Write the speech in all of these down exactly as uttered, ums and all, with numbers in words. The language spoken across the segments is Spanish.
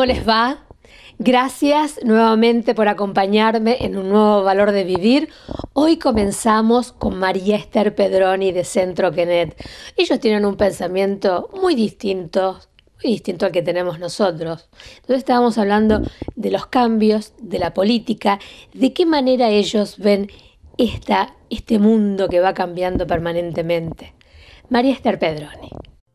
¿Cómo les va? Gracias nuevamente por acompañarme en un nuevo Valor de Vivir. Hoy comenzamos con María Esther Pedroni de Centro Quenet. Ellos tienen un pensamiento muy distinto, muy distinto al que tenemos nosotros. Entonces estábamos hablando de los cambios, de la política, de qué manera ellos ven esta, este mundo que va cambiando permanentemente. María Esther Pedroni.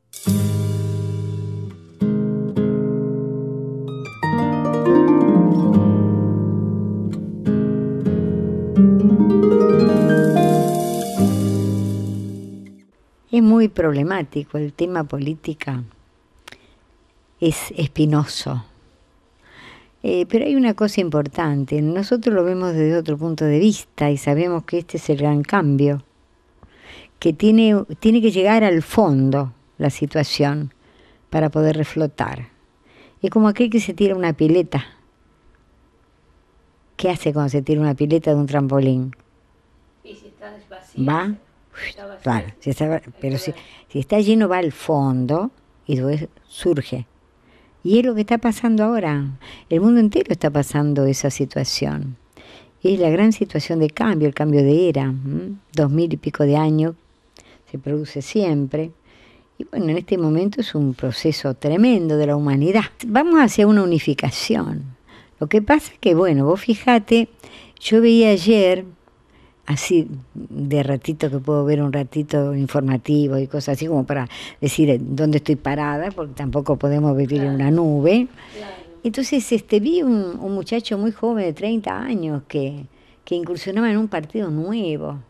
Es muy problemático, el tema política es espinoso. Eh, pero hay una cosa importante, nosotros lo vemos desde otro punto de vista y sabemos que este es el gran cambio, que tiene, tiene que llegar al fondo la situación para poder reflotar. Es como aquel que se tira una pileta. ¿Qué hace cuando se tira una pileta de un trampolín? ¿Y si está vacía? ¿Va? Claro, si está, pero si, si está lleno va al fondo y después surge. Y es lo que está pasando ahora. El mundo entero está pasando esa situación. Es la gran situación de cambio, el cambio de era. ¿m? Dos mil y pico de años se produce siempre. Y bueno, en este momento es un proceso tremendo de la humanidad. Vamos hacia una unificación. Lo que pasa es que, bueno, vos fíjate, yo veía ayer, así de ratito que puedo ver un ratito informativo y cosas así como para decir dónde estoy parada, porque tampoco podemos vivir claro. en una nube. Claro. Entonces este, vi un, un muchacho muy joven de treinta años que, que incursionaba en un partido nuevo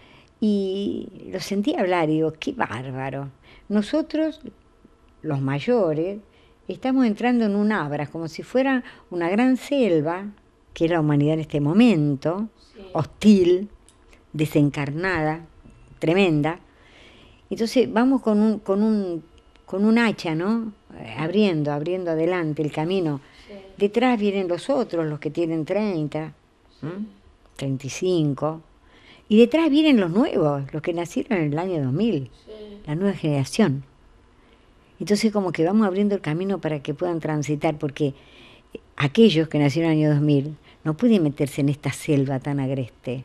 y lo sentí hablar y digo, qué bárbaro. Nosotros, los mayores, estamos entrando en un abra, como si fuera una gran selva, que es la humanidad en este momento, sí. hostil, desencarnada, tremenda. Entonces vamos con un, con un, con un hacha, ¿no? Abriendo, abriendo adelante el camino. Sí. Detrás vienen los otros, los que tienen treinta, sí. ¿eh? treinta y cinco. Y detrás vienen los nuevos, los que nacieron en el año dos mil, sí. la nueva generación. Entonces como que vamos abriendo el camino para que puedan transitar, porque aquellos que nacieron en el año dos mil no pueden meterse en esta selva tan agreste,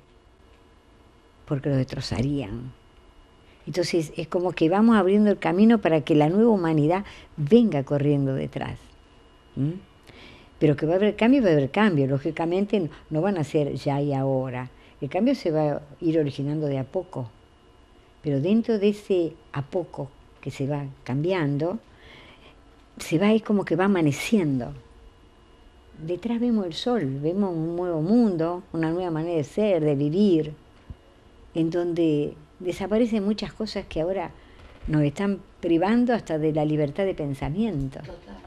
porque lo destrozarían. Entonces es como que vamos abriendo el camino para que la nueva humanidad venga corriendo detrás. ¿Mm? Pero que va a haber cambio, va a haber cambio. Lógicamente no van a ser ya y ahora. El cambio se va a ir originando de a poco. Pero dentro de ese a poco que se va cambiando, se va, es como que va amaneciendo. Detrás vemos el sol, vemos un nuevo mundo, una nueva manera de ser, de vivir, en donde desaparecen muchas cosas que ahora nos están privando hasta de la libertad de pensamiento. Total.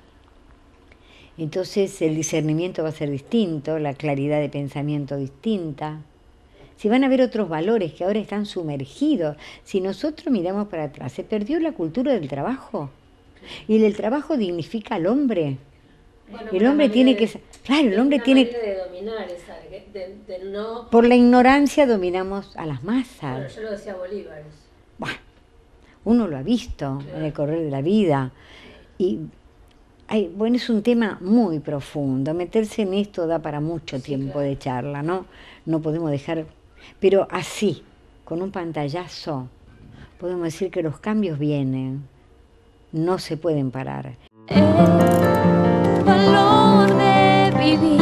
Entonces el discernimiento va a ser distinto, la claridad de pensamiento distinta. Si van a haber otros valores que ahora están sumergidos, si nosotros miramos para atrás, se perdió la cultura del trabajo. Y el trabajo dignifica al hombre. Bueno, el hombre tiene de, que... Claro, el hombre tiene... de dominar esa, de, de no... Por la ignorancia dominamos a las masas. Bueno, yo lo decía Bolívar. Bueno, uno lo ha visto claro. en el correr de la vida. Y hay, bueno, es un tema muy profundo. Meterse en esto da para mucho sí, tiempo claro. de charla, ¿no? No podemos dejar... Pero así, con un pantallazo, podemos decir que los cambios vienen. No se pueden parar. El valor de vivir.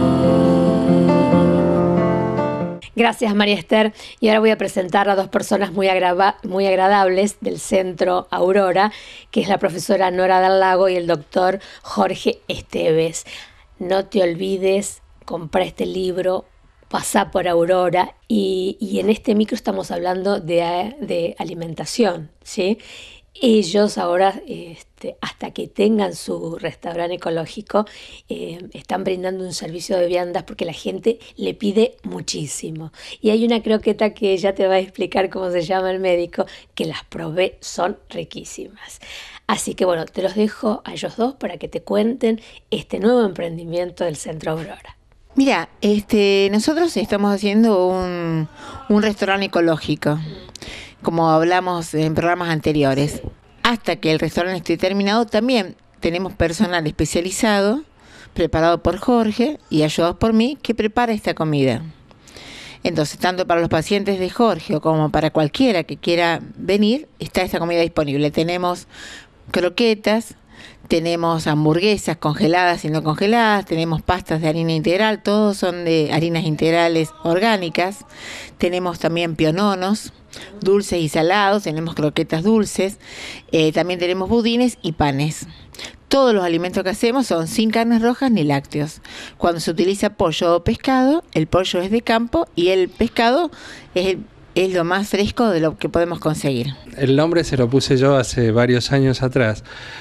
Gracias, María Esther. Y ahora voy a presentar a dos personas muy, agrava- muy agradables del Centro Aurora, que es la profesora Nora del Lago y el doctor Jorge Esteves. No te olvides, compra este libro, pasá por Aurora y, y en este micro estamos hablando de, de alimentación, ¿sí? Ellos ahora, este, hasta que tengan su restaurante ecológico, eh, están brindando un servicio de viandas porque la gente le pide muchísimo. Y hay una croqueta que ya te va a explicar cómo se llama el médico, que las probé, son riquísimas. Así que bueno, te los dejo a ellos dos para que te cuenten este nuevo emprendimiento del Centro Aurora. Mira, este, nosotros estamos haciendo un, un restaurante ecológico. Como hablamos en programas anteriores, hasta que el restaurante esté terminado, también tenemos personal especializado preparado por Jorge y ayudados por mí, que prepara esta comida. Entonces, tanto para los pacientes de Jorge como para cualquiera que quiera venir, está esta comida disponible. Tenemos croquetas, tenemos hamburguesas congeladas y no congeladas, tenemos pastas de harina integral, todos son de harinas integrales orgánicas. Tenemos también piononos, dulces y salados, tenemos croquetas dulces, eh, también tenemos budines y panes. Todos los alimentos que hacemos son sin carnes rojas ni lácteos. Cuando se utiliza pollo o pescado, el pollo es de campo y el pescado es, el, es lo más fresco de lo que podemos conseguir. El nombre se lo puse yo hace varios años atrás,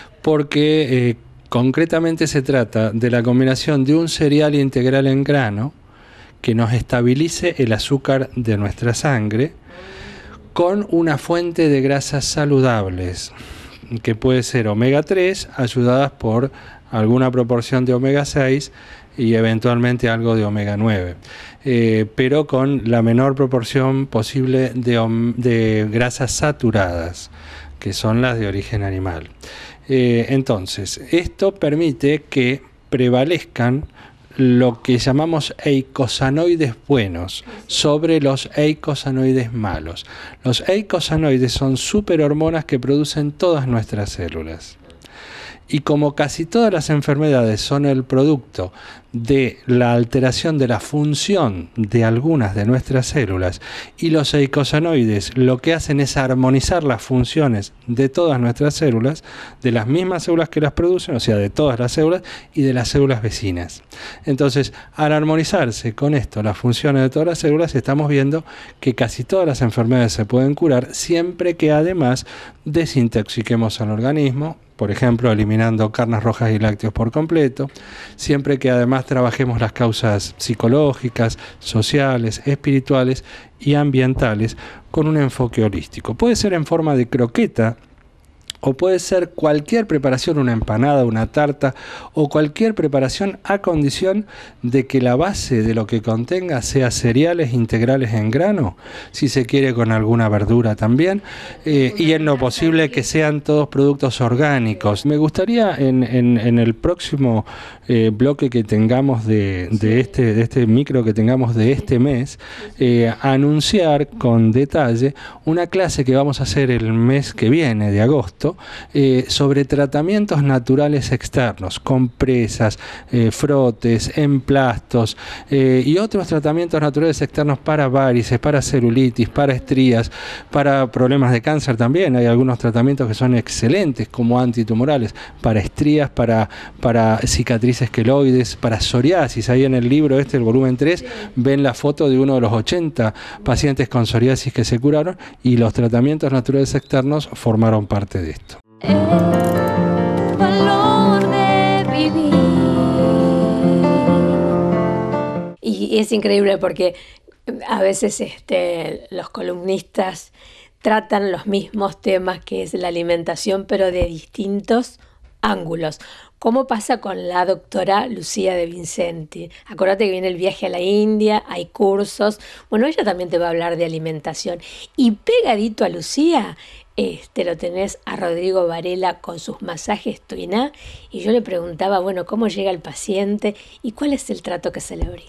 porque eh, concretamente se trata de la combinación de un cereal integral en grano que nos estabilice el azúcar de nuestra sangre con una fuente de grasas saludables, que puede ser omega tres, ayudadas por alguna proporción de omega seis y eventualmente algo de omega nueve, eh, pero con la menor proporción posible de, de grasas saturadas, que son las de origen animal. Eh, entonces, esto permite que prevalezcan lo que llamamos eicosanoides buenos sobre los eicosanoides malos. Los eicosanoides son superhormonas que producen todas nuestras células. Y como casi todas las enfermedades son el producto de la alteración de la función de algunas de nuestras células, y los eicosanoides lo que hacen es armonizar las funciones de todas nuestras células, de las mismas células que las producen, o sea, de todas las células y de las células vecinas. Entonces, al armonizarse con esto las funciones de todas las células, estamos viendo que casi todas las enfermedades se pueden curar siempre que además desintoxiquemos al organismo, por ejemplo, eliminando carnes rojas y lácteos por completo, siempre que además trabajemos las causas psicológicas, sociales, espirituales y ambientales con un enfoque holístico. Puede ser en forma de croqueta, o puede ser cualquier preparación, una empanada, una tarta, o cualquier preparación a condición de que la base de lo que contenga sea cereales integrales en grano, si se quiere con alguna verdura también, eh, y en lo posible que sean todos productos orgánicos. Me gustaría en, en, en el próximo eh, bloque que tengamos de, de, este, de este micro que tengamos de este mes, eh, anunciar con detalle una clase que vamos a hacer el mes que viene, de agosto, Eh, sobre tratamientos naturales externos, compresas, eh, frotes, emplastos eh, y otros tratamientos naturales externos para varices, para celulitis, para estrías, para problemas de cáncer también. Hay algunos tratamientos que son excelentes como antitumorales, para estrías, para, para cicatrices queloides, para psoriasis. Ahí en el libro este, el volumen tres, ven la foto de uno de los ochenta pacientes con psoriasis que se curaron, y los tratamientos naturales externos formaron parte de esto. El valor de vivir. Y es increíble porque a veces este, los columnistas tratan los mismos temas, que es la alimentación, pero de distintos ángulos. ¿Cómo pasa con la doctora Lucía De Vincenti? Acordate que viene el viaje a la India, hay cursos. Bueno, ella también te va a hablar de alimentación. Y pegadito a Lucía, este, lo tenés a Rodrigo Varela con sus masajes Tuiná. Y yo le preguntaba, bueno, ¿cómo llega el paciente y cuál es el trato que se le brinda?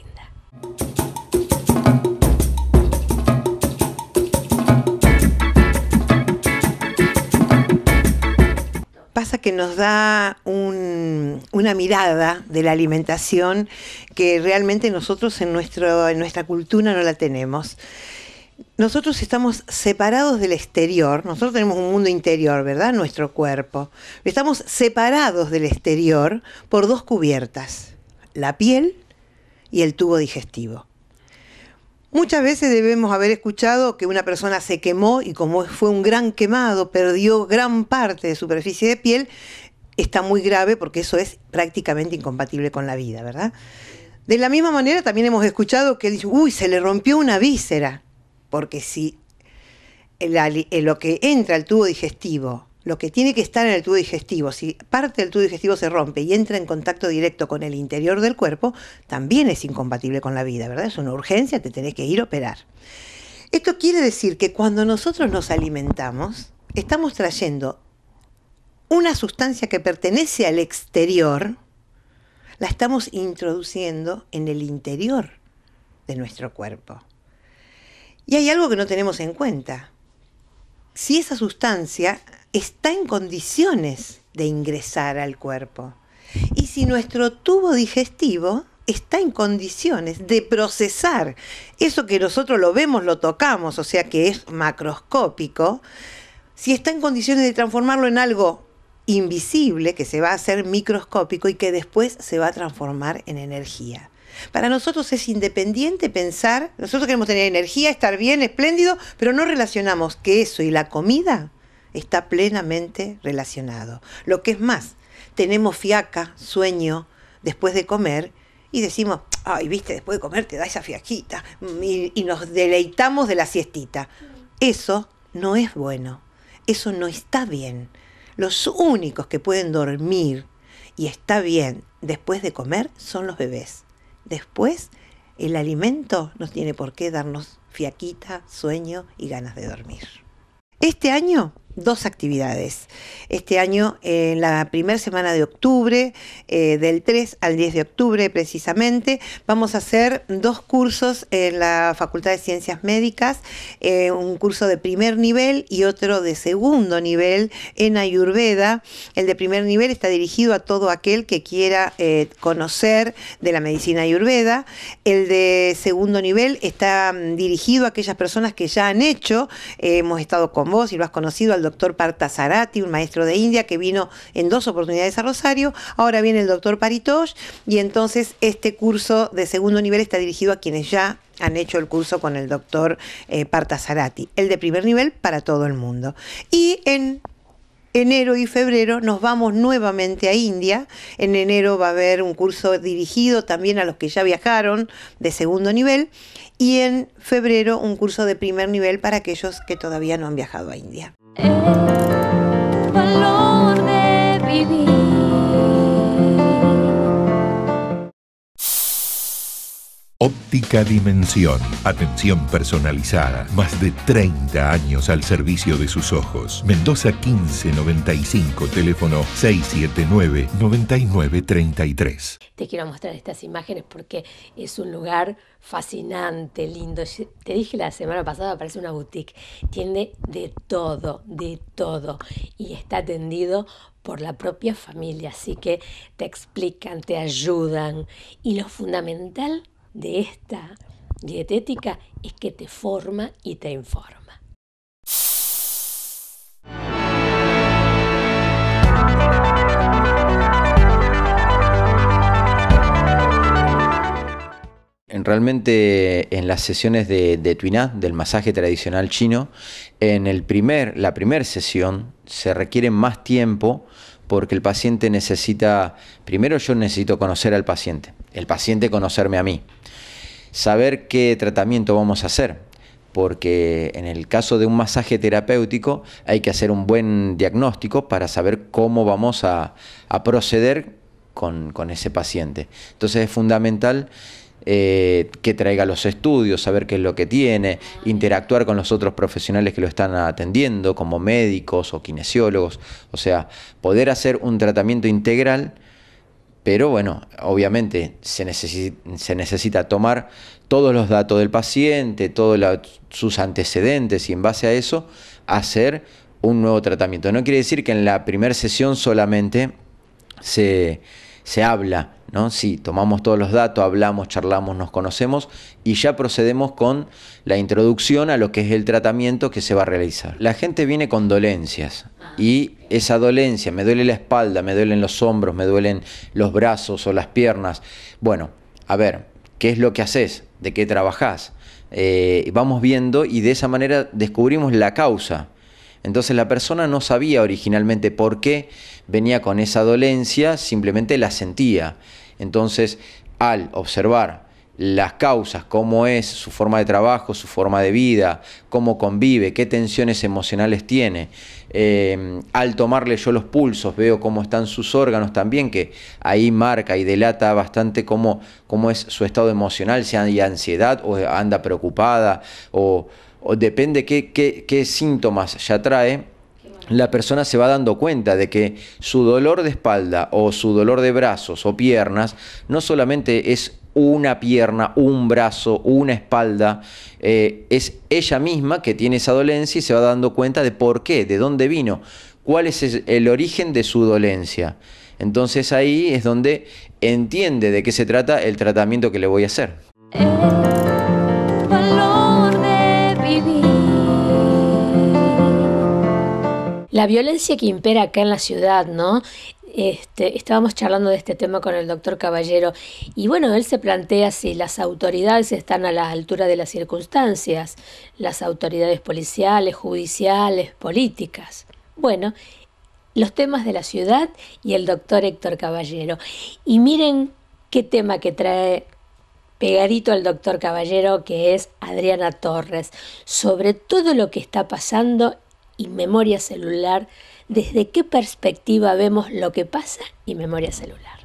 Pasa que nos da un, una mirada de la alimentación que realmente nosotros en, nuestro, en nuestra cultura no la tenemos. Nosotros estamos separados del exterior, nosotros tenemos un mundo interior, ¿verdad? Nuestro cuerpo. Estamos separados del exterior por dos cubiertas, la piel y el tubo digestivo. Muchas veces debemos haber escuchado que una persona se quemó y como fue un gran quemado, perdió gran parte de superficie de piel, está muy grave porque eso es prácticamente incompatible con la vida, ¿verdad? De la misma manera también hemos escuchado que dice, uy, se le rompió una víscera, porque si el, el, lo que entra al tubo digestivo, lo que tiene que estar en el tubo digestivo, si parte del tubo digestivo se rompe y entra en contacto directo con el interior del cuerpo, también es incompatible con la vida, ¿verdad? Es una urgencia, te tenés que ir a operar. Esto quiere decir que cuando nosotros nos alimentamos, estamos trayendo una sustancia que pertenece al exterior, la estamos introduciendo en el interior de nuestro cuerpo. Y hay algo que no tenemos en cuenta. Si esa sustancia está en condiciones de ingresar al cuerpo, y si nuestro tubo digestivo está en condiciones de procesar eso que nosotros lo vemos, lo tocamos, o sea que es macroscópico, si está en condiciones de transformarlo en algo invisible, que se va a hacer microscópico y que después se va a transformar en energía. Para nosotros es independiente pensar, nosotros queremos tener energía, estar bien, espléndido, pero no relacionamos que eso y la comida está plenamente relacionado. Lo que es más, tenemos fiaca, sueño, después de comer, y decimos, ay, viste, después de comer te da esa fiaquita, y, y nos deleitamos de la siestita. Eso no es bueno, eso no está bien. Los únicos que pueden dormir y está bien después de comer son los bebés. Después, el alimento no tiene por qué darnos fiaquita, sueño y ganas de dormir. Este año, dos actividades. Este año, en la primera semana de octubre, eh, del tres al diez de octubre precisamente, vamos a hacer dos cursos en la Facultad de Ciencias Médicas, eh, un curso de primer nivel y otro de segundo nivel en Ayurveda. El de primer nivel está dirigido a todo aquel que quiera eh, conocer de la medicina Ayurveda. El de segundo nivel está um, dirigido a aquellas personas que ya han hecho, eh, hemos estado con vos y lo has conocido, al doctor Parthasarathi, un maestro de India que vino en dos oportunidades a Rosario. Ahora viene el doctor Paritosh, y entonces este curso de segundo nivel está dirigido a quienes ya han hecho el curso con el doctor eh, Parthasarathi. El de primer nivel para todo el mundo. Y en enero y febrero nos vamos nuevamente a India. En enero va a haber un curso dirigido también a los que ya viajaron de segundo nivel, y en febrero un curso de primer nivel para aquellos que todavía no han viajado a India. El valor de vivir. Óptica Dimensión. Atención personalizada. Más de treinta años al servicio de sus ojos. Mendoza quince noventa y cinco, teléfono seis siete nueve, nueve nueve tres tres. Te quiero mostrar estas imágenes porque es un lugar fascinante, lindo. Te dije la semana pasada, parece una boutique. Tiene de todo, de todo. Y está atendido por la propia familia. Así que te explican, te ayudan. Y lo fundamental de esta dietética es que te forma y te informa. Realmente en las sesiones de, de Tuiná, del masaje tradicional chino, en el primer, la primera sesión se requiere más tiempo porque el paciente necesita, primero yo necesito conocer al paciente, el paciente conocerme a mí, saber qué tratamiento vamos a hacer, porque en el caso de un masaje terapéutico hay que hacer un buen diagnóstico para saber cómo vamos a, a proceder con, con ese paciente. Entonces es fundamental Eh, que traiga los estudios, saber qué es lo que tiene, interactuar con los otros profesionales que lo están atendiendo, como médicos o kinesiólogos, o sea, poder hacer un tratamiento integral, pero bueno, obviamente se necesita, se necesita tomar todos los datos del paciente, todos la, sus antecedentes, y en base a eso hacer un nuevo tratamiento. No quiere decir que en la primera sesión solamente se, se habla, ¿no? Sí, tomamos todos los datos, hablamos, charlamos, nos conocemos y ya procedemos con la introducción a lo que es el tratamiento que se va a realizar. La gente viene con dolencias y esa dolencia, me duele la espalda, me duelen los hombros, me duelen los brazos o las piernas. Bueno, a ver, ¿qué es lo que haces? ¿De qué trabajás? Eh, vamos viendo y de esa manera descubrimos la causa. Entonces la persona no sabía originalmente por qué venía con esa dolencia, simplemente la sentía. Entonces, al observar las causas, cómo es su forma de trabajo, su forma de vida, cómo convive, qué tensiones emocionales tiene, eh, al tomarle yo los pulsos, veo cómo están sus órganos también, que ahí marca y delata bastante cómo, cómo es su estado emocional, si hay ansiedad o anda preocupada, o... o depende qué, qué, qué síntomas ya trae, la persona se va dando cuenta de que su dolor de espalda o su dolor de brazos o piernas no solamente es una pierna, un brazo, una espalda, eh, es ella misma que tiene esa dolencia y se va dando cuenta de por qué, de dónde vino, cuál es el origen de su dolencia. Entonces ahí es donde entiende de qué se trata el tratamiento que le voy a hacer. El valor de vivir. La violencia que impera acá en la ciudad, ¿no? Este, estábamos charlando de este tema con el doctor Caballero y bueno, él se plantea si las autoridades están a la altura de las circunstancias, las autoridades policiales, judiciales, políticas. Bueno, los temas de la ciudad y el doctor Héctor Caballero. Y miren qué tema que trae pegadito al doctor Caballero, que es Adriana Torres, sobre todo lo que está pasando y memoria celular. ¿Desde qué perspectiva vemos lo que pasa y memoria celular?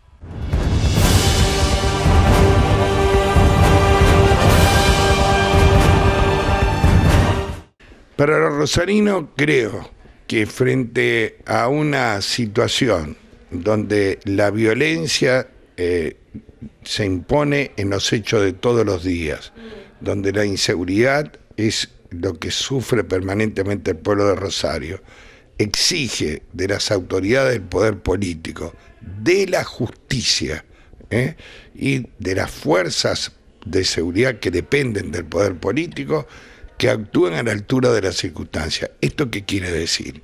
Para los rosarinos creo que frente a una situación donde la violencia eh, se impone en los hechos de todos los días, donde la inseguridad es lo que sufre permanentemente el pueblo de Rosario, exige de las autoridades del poder político, de la justicia ¿eh? y de las fuerzas de seguridad que dependen del poder político, que actúen a la altura de las circunstancias. ¿Esto qué quiere decir?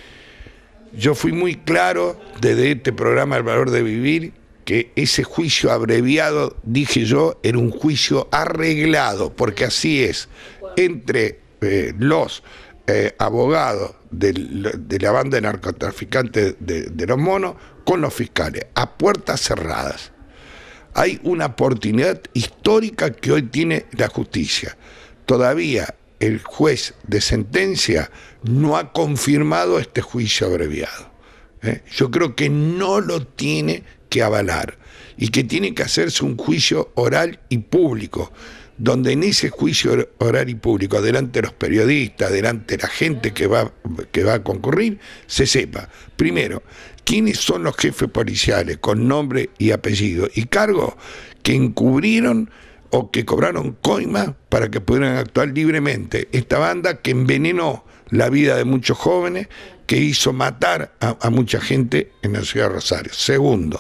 Yo fui muy claro desde este programa El Valor de Vivir que ese juicio abreviado, dije yo, era un juicio arreglado, porque así es, entre eh, los eh, abogados del, de la banda de narcotraficantes de, de los monos con los fiscales, a puertas cerradas. Hay una oportunidad histórica que hoy tiene la justicia. Todavía el juez de sentencia no ha confirmado este juicio abreviado. ¿eh? Yo creo que no lo tiene que avalar y que tiene que hacerse un juicio oral y público, donde en ese juicio oral y público, delante de los periodistas, delante de la gente que va, que va a concurrir, se sepa, primero, quiénes son los jefes policiales con nombre y apellido y cargo que encubrieron o que cobraron coima para que pudieran actuar libremente. Esta banda que envenenó la vida de muchos jóvenes, que hizo matar a, a mucha gente en la ciudad de Rosario. Segundo,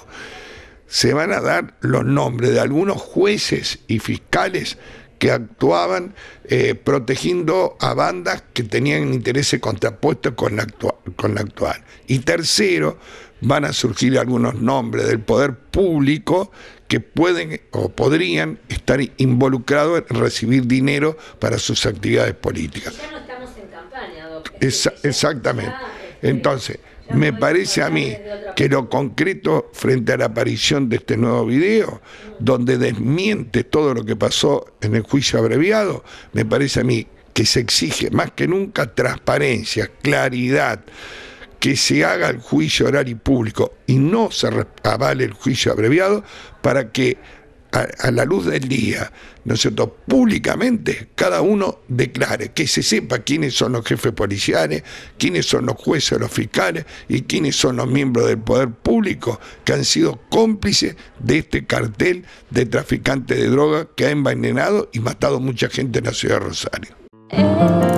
se van a dar los nombres de algunos jueces y fiscales que actuaban eh, protegiendo a bandas que tenían intereses contrapuestos con la, actua con la actual. Y tercero, van a surgir algunos nombres del poder público que pueden o podrían estar involucrados en recibir dinero para sus actividades políticas. Ya no estamos en campaña, doctor. Esa, exactamente. Entonces, me parece a mí que lo concreto frente a la aparición de este nuevo video, donde desmiente todo lo que pasó en el juicio abreviado, me parece a mí que se exige más que nunca transparencia, claridad, que se haga el juicio oral y público y no se avale el juicio abreviado para que a, a la luz del día, ¿no es cierto?, públicamente cada uno declare, que se sepa quiénes son los jefes policiales, quiénes son los jueces, los fiscales y quiénes son los miembros del poder público que han sido cómplices de este cartel de traficantes de droga que ha envenenado y matado mucha gente en la ciudad de Rosario. El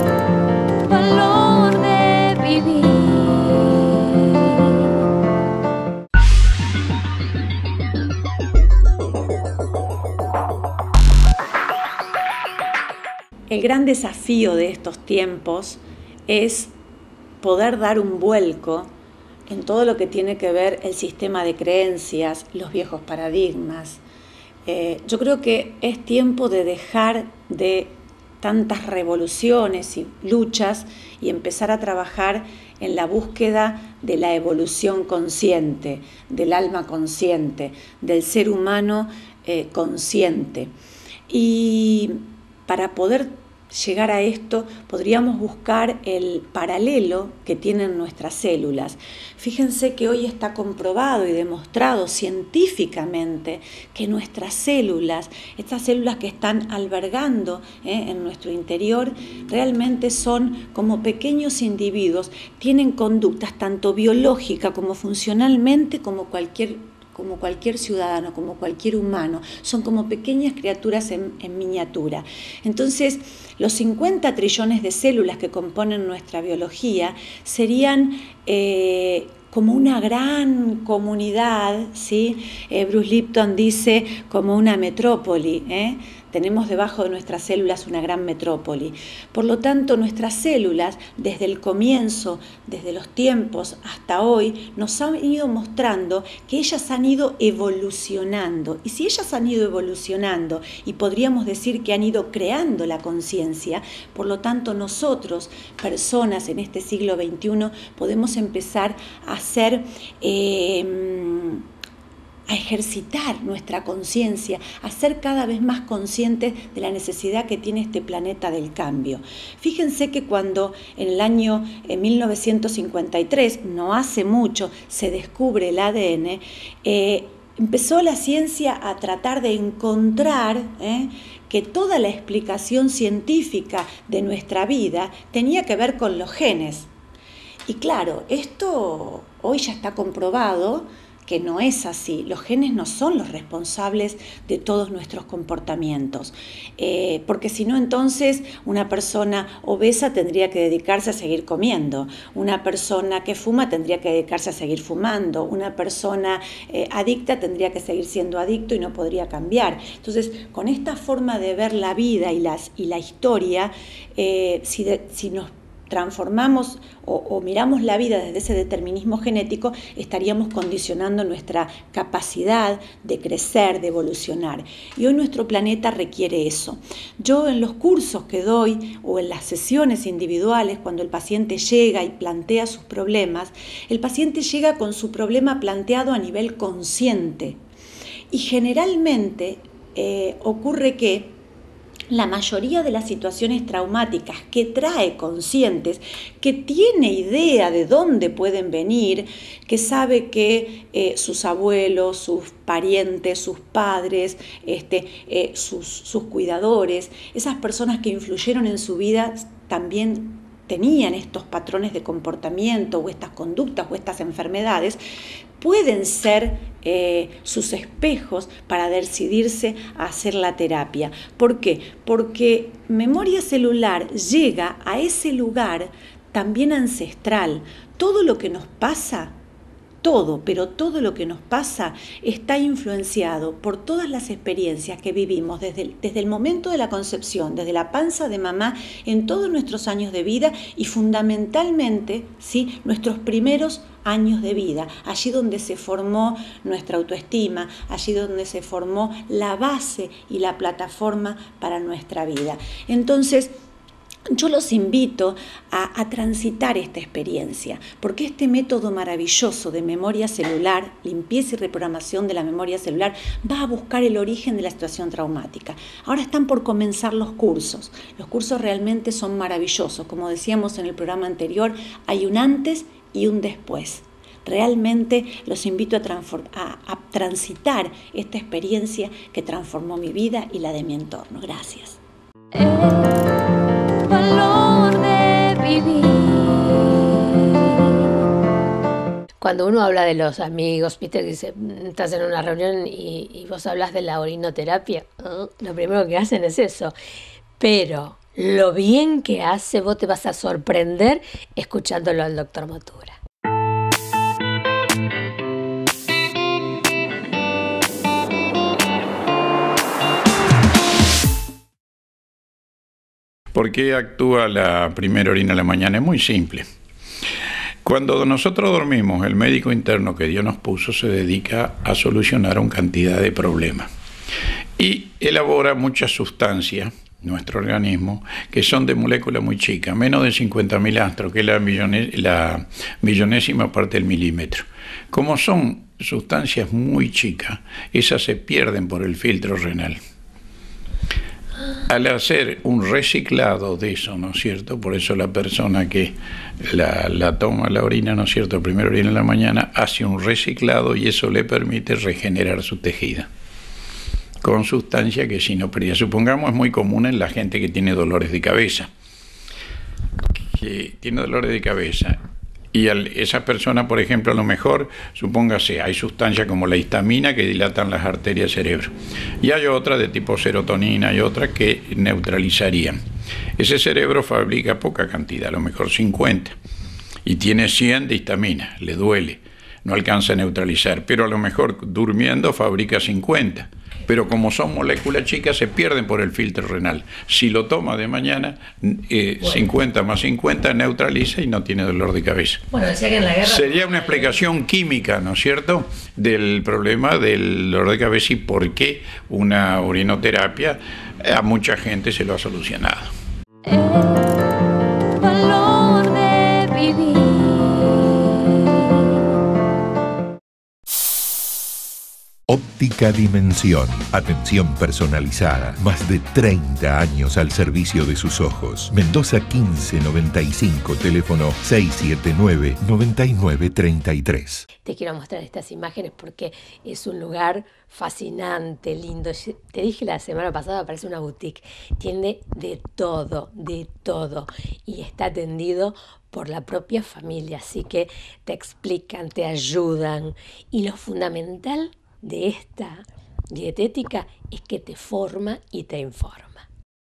valor de vivir. El gran desafío de estos tiempos es poder dar un vuelco en todo lo que tiene que ver el sistema de creencias, los viejos paradigmas. Eh, yo creo que es tiempo de dejar de tantas revoluciones y luchas y empezar a trabajar en la búsqueda de la evolución consciente, del alma consciente, del ser humano eh, consciente. Y para poder llegar a esto, podríamos buscar el paralelo que tienen nuestras células. Fíjense que hoy está comprobado y demostrado científicamente que nuestras células, estas células que están albergando eh, en nuestro interior, realmente son como pequeños individuos, tienen conductas tanto biológicas como funcionalmente como cualquier como cualquier ciudadano, como cualquier humano, son como pequeñas criaturas en, en miniatura. Entonces, los cincuenta trillones de células que componen nuestra biología serían eh, como una gran comunidad, ¿sí? Eh, Bruce Lipton dice como una metrópoli, ¿eh? Tenemos debajo de nuestras células una gran metrópoli. Por lo tanto, nuestras células, desde el comienzo, desde los tiempos hasta hoy, nos han ido mostrando que ellas han ido evolucionando. Y si ellas han ido evolucionando, y podríamos decir que han ido creando la conciencia, por lo tanto nosotros, personas en este siglo veintiuno, podemos empezar a hacer... Eh, a ejercitar nuestra conciencia, a ser cada vez más conscientes de la necesidad que tiene este planeta del cambio. Fíjense que cuando en el año en mil novecientos cincuenta y tres, no hace mucho, se descubre el A D N, eh, empezó la ciencia a tratar de encontrar eh, que toda la explicación científica de nuestra vida tenía que ver con los genes. Y claro, esto hoy ya está comprobado que no es así. Los genes no son los responsables de todos nuestros comportamientos, eh, porque si no, entonces una persona obesa tendría que dedicarse a seguir comiendo, una persona que fuma tendría que dedicarse a seguir fumando, una persona eh, adicta tendría que seguir siendo adicto y no podría cambiar. Entonces, con esta forma de ver la vida y, las, y la historia, eh, si, de, si nos transformamos o, o miramos la vida desde ese determinismo genético, estaríamos condicionando nuestra capacidad de crecer, de evolucionar. Y hoy nuestro planeta requiere eso. Yo en los cursos que doy o en las sesiones individuales, cuando el paciente llega y plantea sus problemas, el paciente llega con su problema planteado a nivel consciente. Y generalmente eh, ocurre que la mayoría de las situaciones traumáticas que trae conscientes, que tiene idea de dónde pueden venir, que sabe que eh, sus abuelos, sus parientes, sus padres, este, eh, sus, sus cuidadores, esas personas que influyeron en su vida también tenían estos patrones de comportamiento o estas conductas o estas enfermedades, pueden ser eh, sus espejos para decidirse a hacer la terapia. ¿Por qué? Porque memoria celular llega a ese lugar también ancestral. Todo lo que nos pasa, todo, pero todo lo que nos pasa está influenciado por todas las experiencias que vivimos desde el, desde el momento de la concepción, desde la panza de mamá, en todos nuestros años de vida y fundamentalmente, ¿sí?, nuestros primeros años de vida, allí donde se formó nuestra autoestima, allí donde se formó la base y la plataforma para nuestra vida. Entonces, yo los invito a, a transitar esta experiencia, porque este método maravilloso de memoria celular, limpieza y reprogramación de la memoria celular, va a buscar el origen de la situación traumática. Ahora están por comenzar los cursos. Los cursos realmente son maravillosos. Como decíamos en el programa anterior, hay un antes y un después. Realmente los invito a, a, a transitar esta experiencia que transformó mi vida y la de mi entorno. Gracias. Valor de vivir. Cuando uno habla de los amigos, viste que dice, estás en una reunión y, y vos hablas de la orinoterapia, ¿eh? Lo primero que hacen es eso. Pero lo bien que hace, vos te vas a sorprender escuchándolo al doctor Motura. ¿Por qué actúa la primera orina a la mañana? Es muy simple. Cuando nosotros dormimos, el médico interno que Dios nos puso se dedica a solucionar una cantidad de problemas y elabora muchas sustancias, nuestro organismo, que son de molécula muy chica, menos de cincuenta mil astros, que es la, millone, la millonésima parte del milímetro. Como son sustancias muy chicas, esas se pierden por el filtro renal. Al hacer un reciclado de eso, ¿no es cierto? Por eso la persona que la, la toma la orina, ¿no es cierto? Primero orina en la mañana, hace un reciclado y eso le permite regenerar su tejido con sustancia que si no perdía. Supongamos es muy común en la gente que tiene dolores de cabeza, que tiene dolores de cabeza. Y al, esa persona, por ejemplo, a lo mejor, supóngase, hay sustancias como la histamina que dilatan las arterias del cerebro. Y hay otra de tipo serotonina y otra que neutralizarían. Ese cerebro fabrica poca cantidad, a lo mejor cincuenta. Y tiene cien de histamina, le duele, no alcanza a neutralizar. Pero a lo mejor durmiendo fabrica cincuenta. Pero como son moléculas chicas, se pierden por el filtro renal. Si lo toma de mañana, eh, bueno. cincuenta más cincuenta neutraliza y no tiene dolor de cabeza. Bueno, decía que en la guerra... Sería una explicación química, ¿no es cierto?, del problema del dolor de cabeza y por qué una urinoterapia a mucha gente se lo ha solucionado. El valor de vivir. Óptica Dimensión. Atención personalizada. Más de treinta años al servicio de sus ojos. Mendoza quince noventa y cinco, teléfono seis siete nueve, nueve nueve tres tres. Te quiero mostrar estas imágenes porque es un lugar fascinante, lindo. Te dije la semana pasada, parece una boutique. Tiene de todo, de todo. Y está atendido por la propia familia. Así que te explican, te ayudan. Y lo fundamental de esta dietética es que te forma y te informa.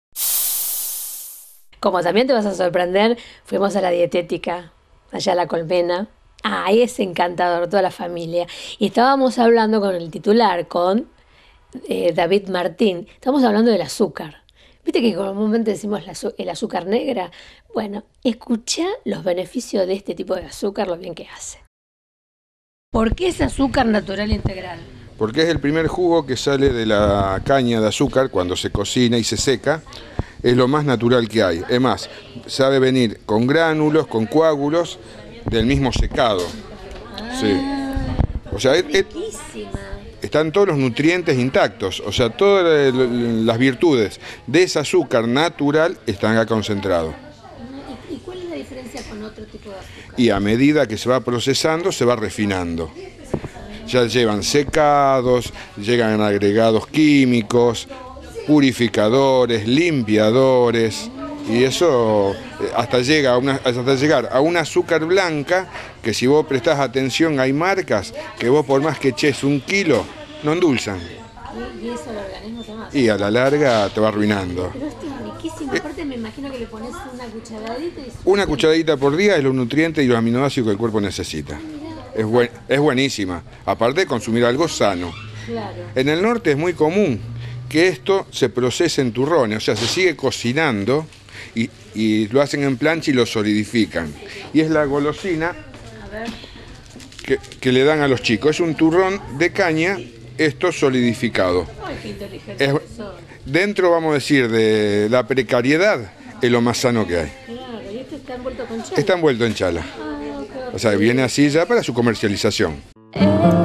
Como también te vas a sorprender, fuimos a la dietética, allá a La Colmena. Ah, es encantador, toda la familia. Y estábamos hablando con el titular, con eh, David Martín. Estamos hablando del azúcar. ¿Viste que comúnmente decimos el azúcar negra? Bueno, escucha los beneficios de este tipo de azúcar, lo bien que hace. ¿Por qué es azúcar natural integral? Porque es el primer jugo que sale de la caña de azúcar cuando se cocina y se seca. Es lo más natural que hay. Es más, sabe venir con gránulos, con coágulos del mismo secado. Ah, sí. O sea, es, es, están todos los nutrientes intactos. O sea, todas las virtudes de ese azúcar natural están acá concentrados. ¿Y cuál es la diferencia con otro tipo de azúcar? Y a medida que se va procesando, se va refinando. Ya llevan secados, llegan agregados químicos, purificadores, limpiadores, y eso hasta, llega a una, hasta llegar a una azúcar blanca, que si vos prestás atención hay marcas que vos por más que eches un kilo, no endulzan. ¿Y eso el organismo te mata? Y a la larga te va arruinando. Pero esto es riquísimo, aparte me imagino que le pones una cucharadita y... Una cucharadita por día es los nutrientes y los aminoácidos que el cuerpo necesita. Es, buen, es buenísima, aparte de consumir algo sano. Claro. En el norte es muy común que esto se procese en turrones, o sea, se sigue cocinando y, y lo hacen en plancha y lo solidifican. Y es la golosina que, que le dan a los chicos. Es un turrón de caña, esto solidificado. Ay, qué inteligente es, son. Dentro, vamos a decir, de la precariedad, es lo más sano que hay. Claro, y esto está envuelto con chala. Está envuelto en chala. O sea, viene así ya para su comercialización. El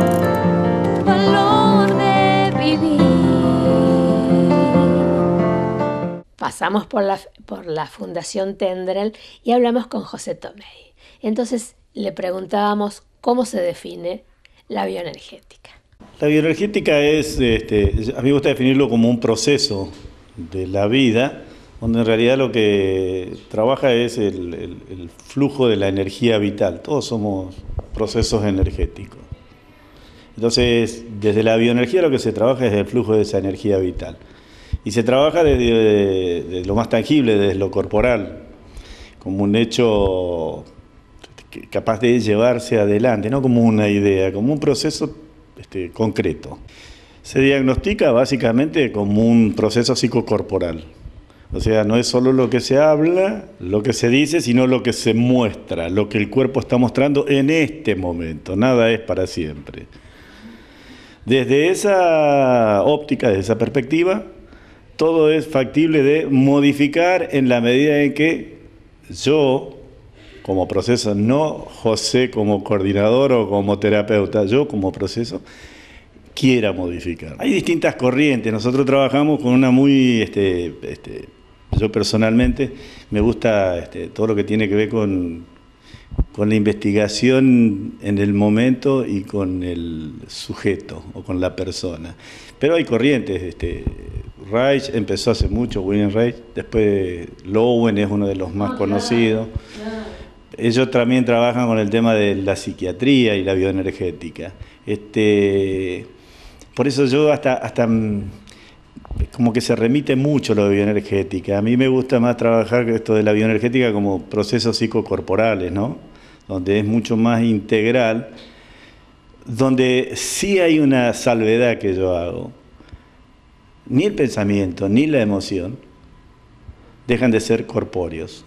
valor de vivir. Pasamos por la, por la Fundación Tendrel y hablamos con José Tomei. Entonces le preguntábamos cómo se define la bioenergética. La bioenergética es, este, a mí me gusta definirlo como un proceso de la vida, donde en realidad lo que trabaja es el, el, el flujo de la energía vital. Todos somos procesos energéticos. Entonces, desde la bioenergía lo que se trabaja es el flujo de esa energía vital. Y se trabaja desde, desde, desde lo más tangible, desde lo corporal, como un hecho capaz de llevarse adelante, no como una idea, como un proceso este, concreto. Se diagnostica básicamente como un proceso psicocorporal. O sea, no es solo lo que se habla, lo que se dice, sino lo que se muestra, lo que el cuerpo está mostrando en este momento. Nada es para siempre. Desde esa óptica, desde esa perspectiva, todo es factible de modificar en la medida en que yo, como proceso, no José como coordinador o como terapeuta, yo como proceso, quiera modificar. Hay distintas corrientes, nosotros trabajamos con una muy, este, este, yo personalmente me gusta este, todo lo que tiene que ver con, con la investigación en el momento y con el sujeto o con la persona. Pero hay corrientes, este, Reich empezó hace mucho, William Reich, después Lowen es uno de los más conocidos. Ellos también trabajan con el tema de la psiquiatría y la bioenergética. Este, por eso yo hasta, hasta como que se remite mucho lo de bioenergética. A mí me gusta más trabajar esto de la bioenergética como procesos psicocorporales, ¿no? Donde es mucho más integral, donde sí hay una salvedad que yo hago. Ni el pensamiento ni la emoción dejan de ser corpóreos,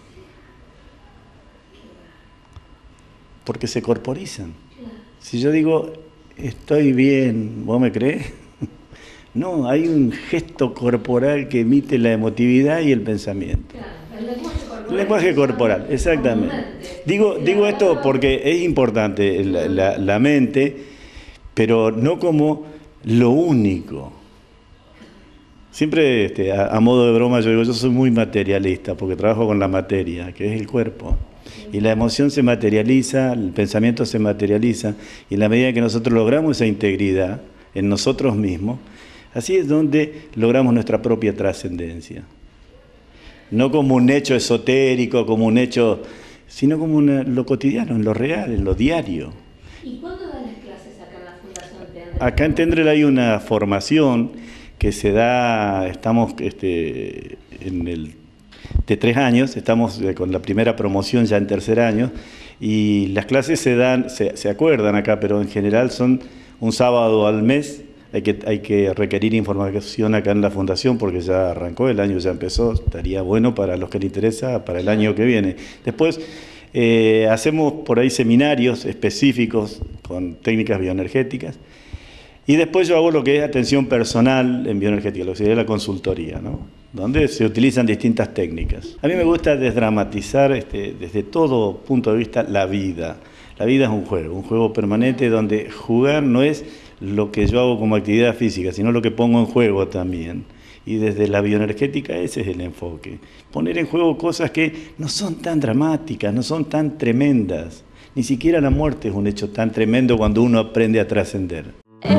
porque se corporizan. Si yo digo, estoy bien, ¿vos me crees? No, hay un gesto corporal que emite la emotividad y el pensamiento. El lenguaje corporal. El lenguaje corporal, exactamente. Digo, digo esto porque es importante la, la, la mente, pero no como lo único. Siempre este, a, a modo de broma yo digo, yo soy muy materialista porque trabajo con la materia, que es el cuerpo. Y la emoción se materializa, el pensamiento se materializa, y en la medida que nosotros logramos esa integridad en nosotros mismos, así es donde logramos nuestra propia trascendencia. No como un hecho esotérico, como un hecho, sino como una, lo cotidiano, en lo real, en lo diario. ¿Y cuándo dan las clases acá en la Fundación Tendrel? Acá en Tendrel hay una formación que se da, estamos este, en el de tres años, estamos con la primera promoción ya en tercer año, y las clases se dan, se, se acuerdan acá, pero en general son un sábado al mes. Hay que, hay que requerir información acá en la Fundación porque ya arrancó, el año ya empezó, estaría bueno para los que les interesa para el año que viene. Después eh, hacemos por ahí seminarios específicos con técnicas bioenergéticas, y después yo hago lo que es atención personal en bioenergética, lo que sería la consultoría, ¿no? Donde se utilizan distintas técnicas. A mí me gusta desdramatizar este, desde todo punto de vista la vida. La vida es un juego, un juego permanente donde jugar no es lo que yo hago como actividad física, sino lo que pongo en juego también. Y desde la bioenergética ese es el enfoque. Poner en juego cosas que no son tan dramáticas, no son tan tremendas. Ni siquiera la muerte es un hecho tan tremendo cuando uno aprende a trascender. El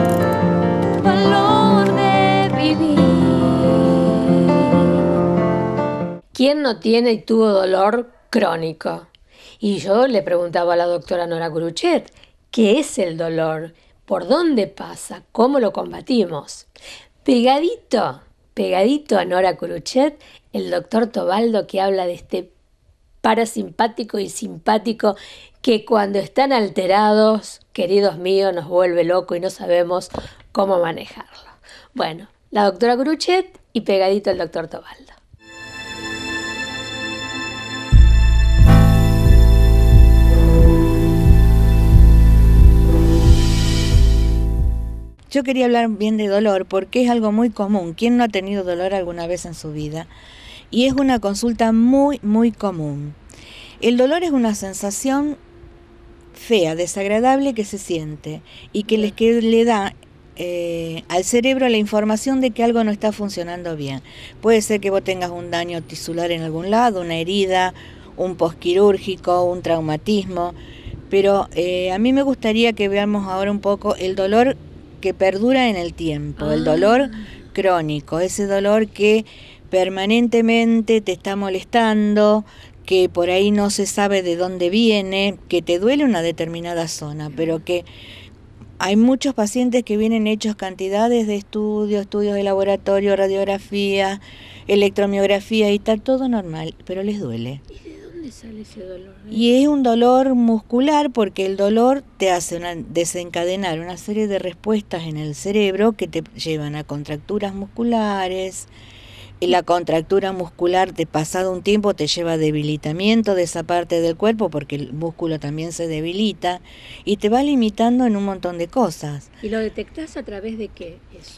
valor de vivir. ¿Quién no tiene y tuvo dolor crónico? Y yo le preguntaba a la doctora Nora Curuchet, ¿qué es el dolor? ¿Por dónde pasa? ¿Cómo lo combatimos? Pegadito, pegadito a Nora Curuchet, el doctor Tobaldo, que habla de este parasimpático y simpático que cuando están alterados, queridos míos, nos vuelve loco y no sabemos cómo manejarlo. Bueno, la doctora Curuchet y pegadito el doctor Tobaldo. Yo quería hablar bien de dolor porque es algo muy común. ¿Quién no ha tenido dolor alguna vez en su vida? Y es una consulta muy, muy común. El dolor es una sensación fea, desagradable que se siente y que les que le da eh, al cerebro la información de que algo no está funcionando bien. Puede ser que vos tengas un daño tisular en algún lado, una herida, un posquirúrgico, un traumatismo, pero eh, a mí me gustaría que veamos ahora un poco el dolor que perdura en el tiempo, el dolor crónico, ese dolor que permanentemente te está molestando, que por ahí no se sabe de dónde viene, que te duele una determinada zona, pero que hay muchos pacientes que vienen hechos cantidades de estudios, estudios de laboratorio, radiografía, electromiografía y está todo normal, pero les duele. ¿Y de dónde sale ese dolor? Y es un dolor muscular porque el dolor te hace una, desencadenar una serie de respuestas en el cerebro que te llevan a contracturas musculares. Y la contractura muscular de pasado un tiempo te lleva a debilitamiento de esa parte del cuerpo porque el músculo también se debilita y te va limitando en un montón de cosas. ¿Y lo detectás a través de qué eso?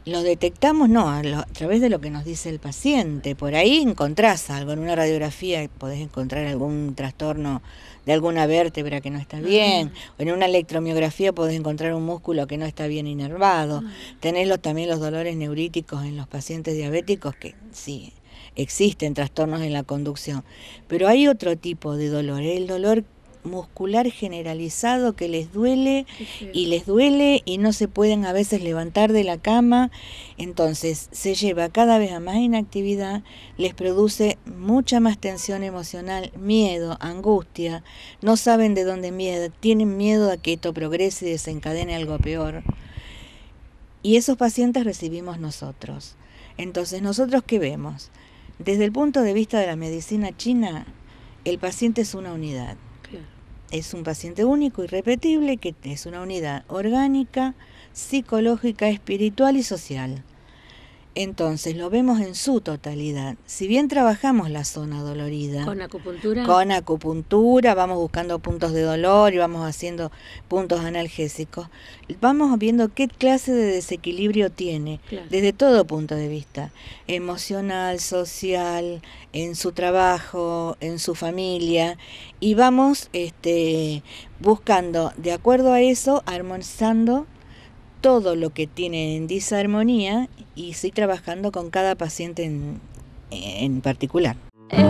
Lo detectamos, no, a, lo, a través de lo que nos dice el paciente. Por ahí encontrás algo, en una radiografía podés encontrar algún trastorno de alguna vértebra que no está bien, uh-huh. o en una electromiografía podés encontrar un músculo que no está bien inervado. Uh-huh. Tenés los, también los dolores neuríticos en los pacientes diabéticos, que sí, existen trastornos en la conducción. Pero hay otro tipo de dolor, el dolor muscular generalizado que les duele y les duele y no se pueden a veces levantar de la cama, entonces se lleva cada vez a más inactividad, les produce mucha más tensión emocional, miedo, angustia, no saben de dónde miedo, tienen miedo a que esto progrese y desencadene algo peor. Y esos pacientes recibimos nosotros. Entonces, ¿nosotros qué vemos? Desde el punto de vista de la medicina china, el paciente es una unidad. Es un paciente único, irrepetible, que es una unidad orgánica, psicológica, espiritual y social. Entonces lo vemos en su totalidad. Si bien trabajamos la zona dolorida. ¿Con acupuntura? Con acupuntura, vamos buscando puntos de dolor y vamos haciendo puntos analgésicos. Vamos viendo qué clase de desequilibrio tiene, claro. desde todo punto de vista. Emocional, social, en su trabajo, en su familia. Y vamos este, buscando, de acuerdo a eso, armonizando todo lo que tiene en disarmonía y sí trabajando con cada paciente en, en particular. El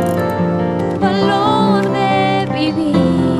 valor de vivir.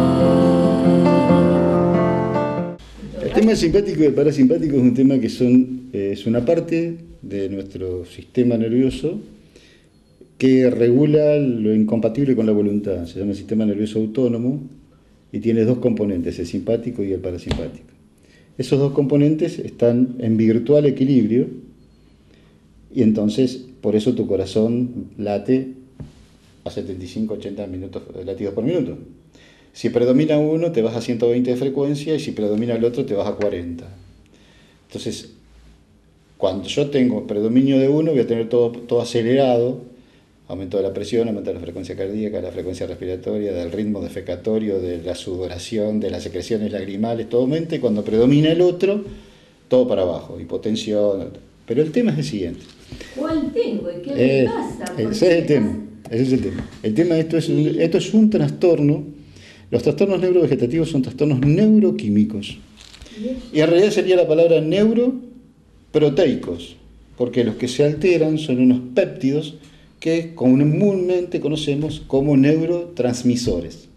El tema simpático y el parasimpático es un tema que son, eh, es una parte de nuestro sistema nervioso que regula lo incompatible con la voluntad. Se llama sistema nervioso autónomo y tiene dos componentes, el simpático y el parasimpático. Esos dos componentes están en virtual equilibrio y entonces por eso tu corazón late a setenta y cinco a ochenta minutos, latidos por minuto. Si predomina uno te vas a ciento veinte de frecuencia y si predomina el otro te vas a cuarenta. Entonces, cuando yo tengo predominio de uno voy a tener todo, todo acelerado, aumento de la presión, aumento de la frecuencia cardíaca, la frecuencia respiratoria, del ritmo defecatorio, de la sudoración, de las secreciones lagrimales, todo aumenta y cuando predomina el otro, todo para abajo, hipotensión. Pero el tema es el siguiente. ¿Cuál tengo y qué eh, me pasa? Ese es el tema. Ese es el tema. El tema de esto es un, esto es un trastorno. Los trastornos neurovegetativos son trastornos neuroquímicos. Y en realidad sería la palabra neuroproteicos, porque los que se alteran son unos péptidos que comúnmente conocemos como neurotransmisores.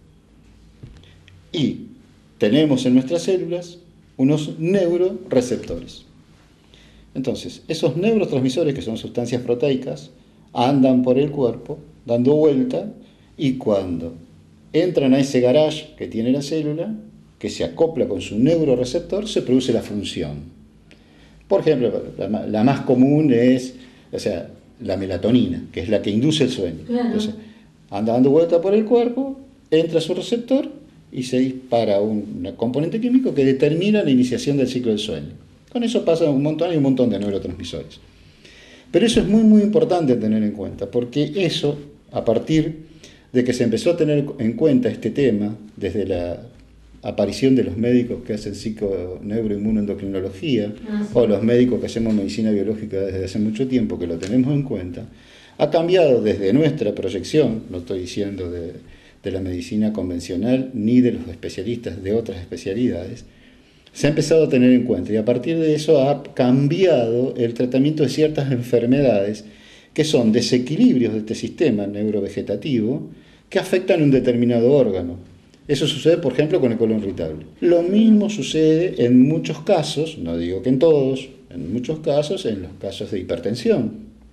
Y tenemos en nuestras células unos neuroreceptores. Entonces, esos neurotransmisores, que son sustancias proteicas, andan por el cuerpo dando vuelta y cuando entran a ese garage que tiene la célula, que se acopla con su neuroreceptor, se produce la función. Por ejemplo, la, la más común es, o sea, la melatonina, que es la que induce el sueño. Claro. Entonces, anda dando vuelta por el cuerpo, entra a su receptor y se dispara un, un componente químico que determina la iniciación del ciclo del sueño. Con eso pasa un montón, hay un montón de neurotransmisores. Pero eso es muy, muy importante tener en cuenta, porque eso, a partir de que se empezó a tener en cuenta este tema, desde la aparición de los médicos que hacen psico-neuroinmunoendocrinología, ah, sí. o los médicos que hacemos medicina biológica desde hace mucho tiempo, que lo tenemos en cuenta, ha cambiado desde nuestra proyección, no estoy diciendo de, de la medicina convencional, ni de los especialistas de otras especialidades, se ha empezado a tener en cuenta y a partir de eso ha cambiado el tratamiento de ciertas enfermedades que son desequilibrios de este sistema neurovegetativo que afectan un determinado órgano. Eso sucede, por ejemplo, con el colon irritable. Lo mismo sucede en muchos casos, no digo que en todos, en muchos casos, en los casos de hipertensión.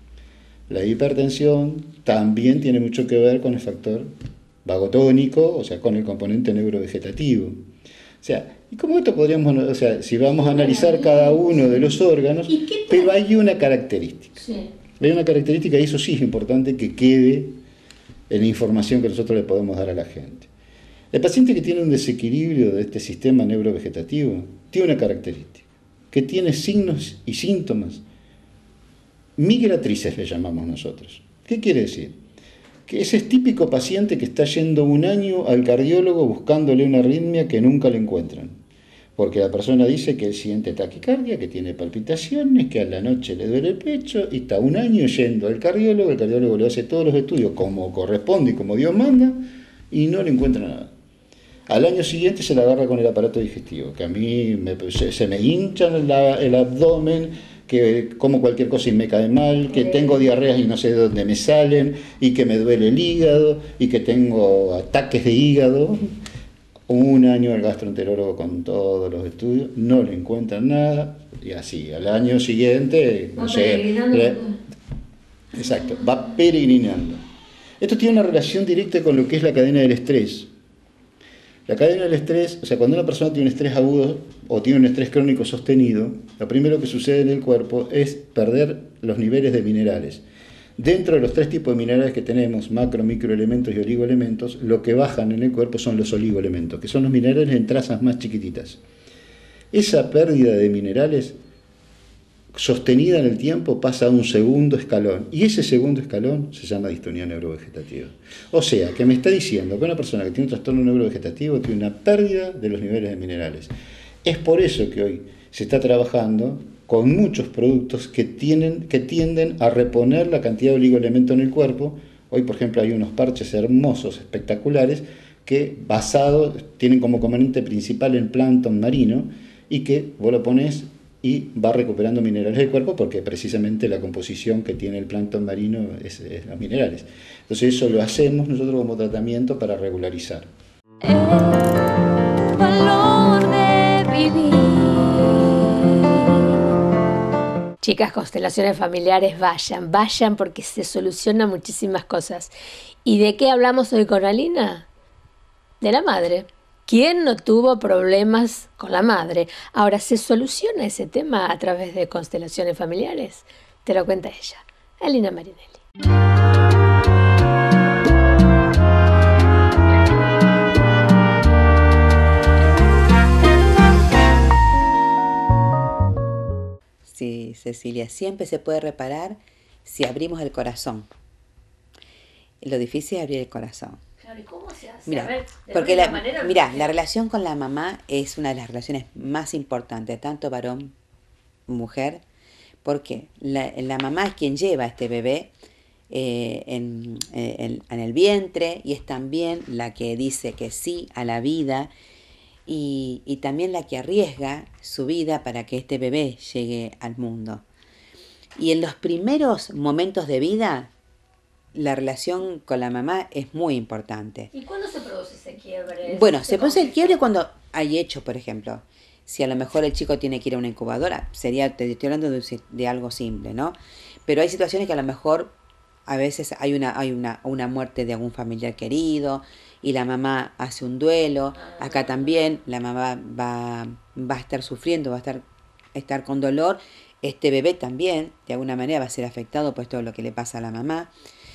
La hipertensión también tiene mucho que ver con el factor vagotónico, o sea, con el componente neurovegetativo. O sea, ¿y cómo esto podríamos, o sea, si vamos a analizar cada uno de los órganos, pero hay una característica. Sí. Hay una característica, y eso sí es importante que quede en la información que nosotros le podemos dar a la gente. El paciente que tiene un desequilibrio de este sistema neurovegetativo tiene una característica, que tiene signos y síntomas migratrices, le llamamos nosotros. ¿Qué quiere decir? Que ese es típico paciente que está yendo un año al cardiólogo buscándole una arritmia que nunca le encuentran. Porque la persona dice que siente taquicardia, que tiene palpitaciones, que a la noche le duele el pecho y está un año yendo al cardiólogo, el cardiólogo le hace todos los estudios como corresponde y como Dios manda y no le encuentra nada. Al año siguiente se la agarra con el aparato digestivo, que a mí me, se, se me hincha el, el abdomen, que como cualquier cosa y me cae mal, que tengo diarreas y no sé de dónde me salen, y que me duele el hígado, y que tengo ataques de hígado. Un año el gastroenterólogo con todos los estudios, no le encuentran nada, y así, al año siguiente, no sé, le, exacto, va peregrinando. Esto tiene una relación directa con lo que es la cadena del estrés. La cadena del estrés, o sea, cuando una persona tiene un estrés agudo o tiene un estrés crónico sostenido, lo primero que sucede en el cuerpo es perder los niveles de minerales. Dentro de los tres tipos de minerales que tenemos, macro, microelementos y oligoelementos, lo que bajan en el cuerpo son los oligoelementos, que son los minerales en trazas más chiquititas. Esa pérdida de minerales sostenida en el tiempo pasa a un segundo escalón, y ese segundo escalón se llama distonía neurovegetativa. O sea, que me está diciendo que una persona que tiene un trastorno neurovegetativo tiene una pérdida de los niveles de minerales. Es por eso que hoy se está trabajando con muchos productos que, tienen, que tienden a reponer la cantidad de oligoelementos en el cuerpo. Hoy, por ejemplo, hay unos parches hermosos, espectaculares, que basados, tienen como componente principal el plancton marino, y que vos lo pones y va recuperando minerales del cuerpo, porque precisamente la composición que tiene el plancton marino es, es los minerales. Entonces eso lo hacemos nosotros como tratamiento para regularizar. El valor de vivir. Chicas, constelaciones familiares, vayan, vayan porque se solucionan muchísimas cosas. ¿Y de qué hablamos hoy con Alina? De la madre. ¿Quién no tuvo problemas con la madre? Ahora, ¿se soluciona ese tema a través de constelaciones familiares? Te lo cuenta ella, Alina Marinelli. Sí, Cecilia, siempre se puede reparar si abrimos el corazón. Lo difícil es abrir el corazón. Claro, ¿y cómo se hace? Mira, A ver, de porque la, manera, mira, la relación con la mamá es una de las relaciones más importantes, tanto varón, mujer, porque la, la mamá es quien lleva a este bebé eh, en, en, en el vientre, y es también la que dice que sí a la vida, y, y también la que arriesga su vida para que este bebé llegue al mundo. Y en los primeros momentos de vida, la relación con la mamá es muy importante. ¿Y cuándo se produce ese quiebre? Bueno, se produce el quiebre cuando hay hechos, por ejemplo. Si a lo mejor el chico tiene que ir a una incubadora, sería, te estoy hablando de, de algo simple, ¿no? Pero hay situaciones que a lo mejor a veces hay una, hay una, una muerte de algún familiar querido y la mamá hace un duelo. Acá también la mamá va, va a estar sufriendo, va a estar, estar con dolor. Este bebé también, de alguna manera, va a ser afectado por todo lo que le pasa a la mamá.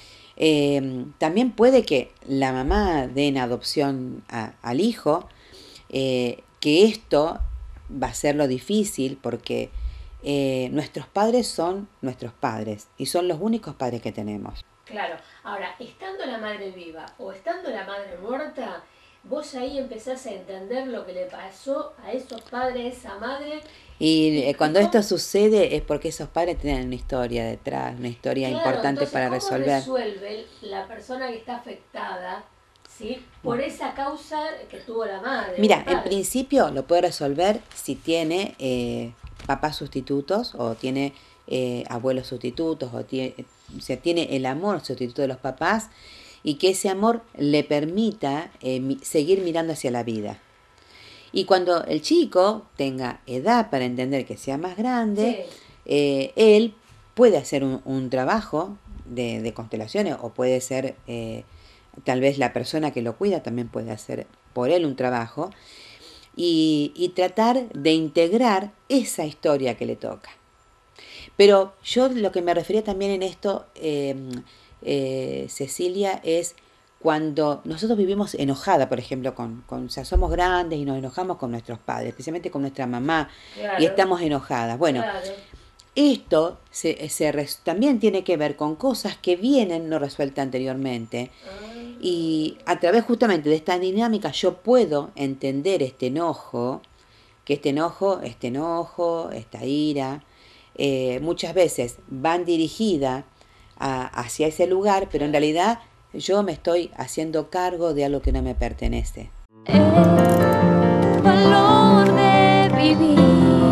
Eh, también puede que la mamá dé en adopción a, al hijo, eh, que esto va a ser lo difícil porque eh, nuestros padres son nuestros padres y son los únicos padres que tenemos. Claro, ahora, estando la madre viva o estando la madre muerta, vos ahí empezás a entender lo que le pasó a esos padres, a esa madre. Y eh, cuando esto sucede es porque esos padres tienen una historia detrás, una historia Claro, importante entonces, para ¿cómo resolver. resuelve la persona que está afectada, ¿sí?, por esa causa que tuvo la madre? Mira, en principio lo puede resolver si tiene eh, papás sustitutos o tiene eh, abuelos sustitutos o tiene, o sea, tiene el amor sustituto de los papás, y que ese amor le permita eh, mi, seguir mirando hacia la vida. Y cuando el chico tenga edad para entender que sea más grande, sí. eh, él puede hacer un, un trabajo de, de constelaciones, o puede ser, eh, tal vez la persona que lo cuida también puede hacer por él un trabajo, y, y tratar de integrar esa historia que le toca. Pero yo lo que me refería también en esto, eh, eh, Cecilia, es cuando nosotros vivimos enojada, por ejemplo, con, con, o sea, somos grandes y nos enojamos con nuestros padres, especialmente con nuestra mamá, claro, y estamos enojadas. Bueno, claro. Esto se, se res, también tiene que ver con cosas que vienen no resueltas anteriormente. Ah. Y a través justamente de esta dinámica yo puedo entender este enojo que este enojo, este enojo, esta ira, eh, muchas veces van dirigidas a, hacia ese lugar, pero en realidad yo me estoy haciendo cargo de algo que no me pertenece. El valor de vivir.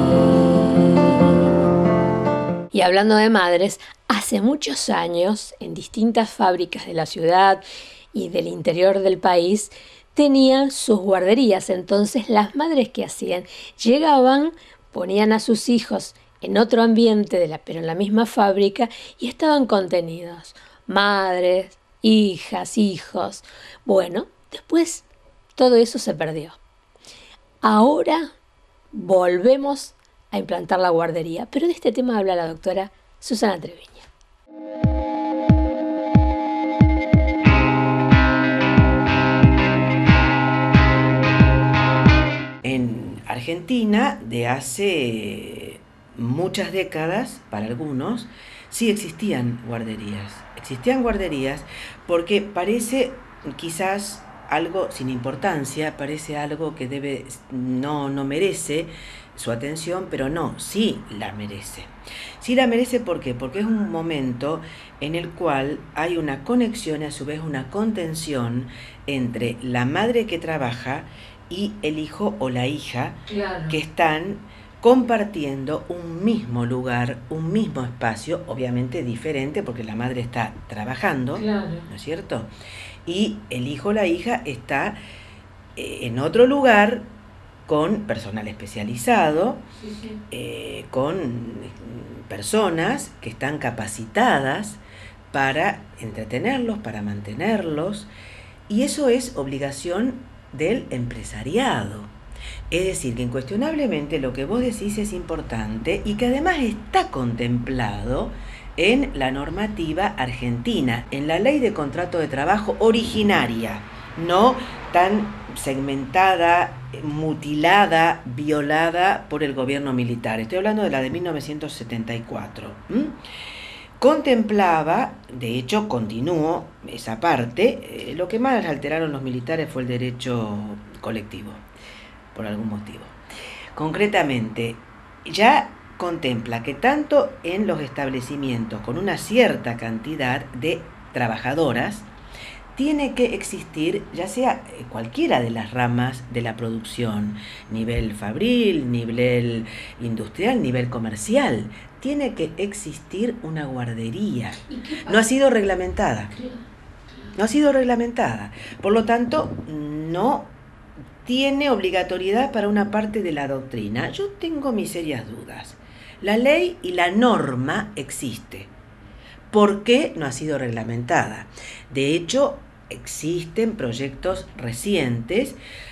Y hablando de madres, hace muchos años, en distintas fábricas de la ciudad y del interior del país, tenían sus guarderías. Entonces las madres, ¿qué hacían? Llegaban, ponían a sus hijos en otro ambiente, de la, pero en la misma fábrica, y estaban contenidos. Madres, hijas, hijos. Bueno, después todo eso se perdió. Ahora volvemos a implantar la guardería, pero de este tema habla la doctora Susana Treviño. En Argentina, de hace muchas décadas, para algunos, sí existían guarderías. Existían guarderías porque parece quizás algo sin importancia, parece algo que debe, no, no merece su atención, pero no, sí la merece. Sí la merece, ¿por qué? Porque es un momento en el cual hay una conexión y a su vez una contención entre la madre que trabaja y el hijo o la hija, claro, que están compartiendo un mismo lugar, un mismo espacio, obviamente diferente porque la madre está trabajando, claro, ¿no es cierto? Y el hijo o la hija está eh, en otro lugar con personal especializado, sí, sí. Eh, con personas que están capacitadas para entretenerlos, para mantenerlos, y eso es obligación del empresariado. Es decir, que incuestionablemente lo que vos decís es importante y que además está contemplado en la normativa argentina, en la ley de contrato de trabajo originaria, no tan segmentada, mutilada, violada por el gobierno militar. Estoy hablando de la de mil novecientos setenta y cuatro. ¿Mm? Contemplaba, de hecho continuó esa parte, eh, lo que más alteraron los militares fue el derecho colectivo, por algún motivo. Concretamente, ya contempla que tanto en los establecimientos con una cierta cantidad de trabajadoras, tiene que existir, ya sea cualquiera de las ramas de la producción, nivel fabril, nivel industrial, nivel comercial, tiene que existir una guardería. No ha sido reglamentada. No ha sido reglamentada. Por lo tanto, no tiene obligatoriedad para una parte de la doctrina. Yo tengo mis serias dudas. La ley y la norma existe. ¿Por qué no ha sido reglamentada? De hecho, existen proyectos recientes.